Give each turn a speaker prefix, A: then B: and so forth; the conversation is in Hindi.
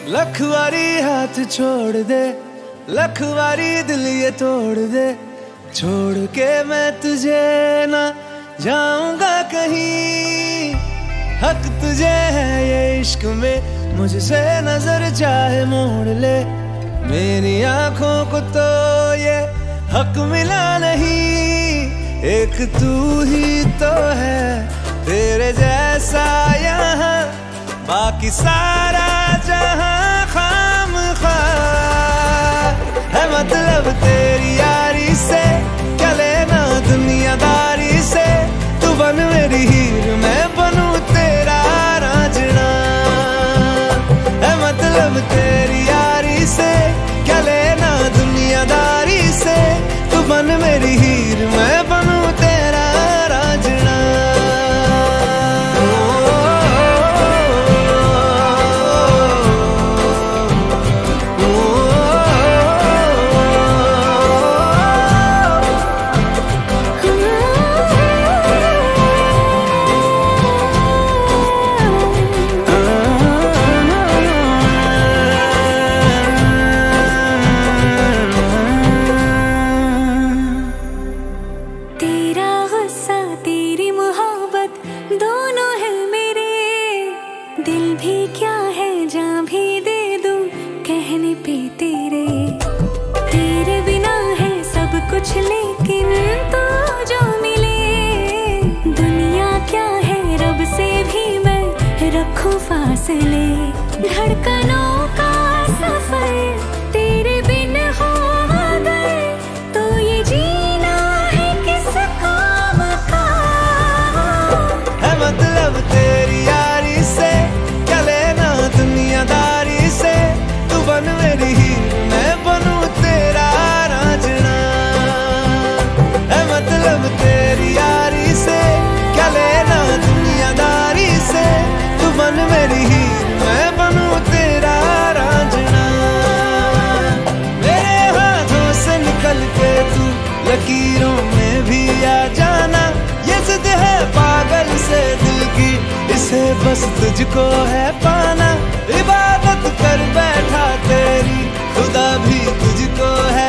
A: लखवारी हाथ छोड़ दे, लखवारी दिल ये तोड़ दे, छोड़ के मैं तुझे ना जाऊंगा कहीं। हक तुझे है ये इश्क में, मुझसे नजर चाहे मोड़ ले, मेरी आंखों को तो ये हक मिला नहीं। एक तू ही तो है तेरे जैसा यहाँ, बाकी सारा जहां खामखा है। मतलब तेरी यारी से क्या लेना दुनियादारी से, तू बन मेरी हीर मैं बनूं तेरा रांझना है। मतलब तेरी यारी से क्या लेना दुनियादारी से, तू बन मेरी हीर मैं बनूं तेरा रांझना।
B: दोनों है मेरे, दिल भी क्या है जान भी दे दूं कहने पे तेरे। तेरे बिना है सब कुछ लेकिन तो जो मिले, दुनिया क्या है रब से भी मैं रखूं फासले। धड़कनों का सफर तेरे बिन हो गए, तो ये जीना है किस काम का
A: है। मतलब तेरी यारी से क्या लेना दुनियादारी से, तू बन मेरी हीर मैं बनूं तेरा रांझना है। मतलब तेरी यारी से क्या लेना दुनियादारी से, तू बन मेरी हीर मैं बनूं तेरा रांझना। मेरे हाथों से निकल के तू लकीरों में भी आ जाना, ये जिद है पागल से दिल की, इसे बस तुझको है पाना। इबादत कर बैठा तेरी खुदा भी तुझको है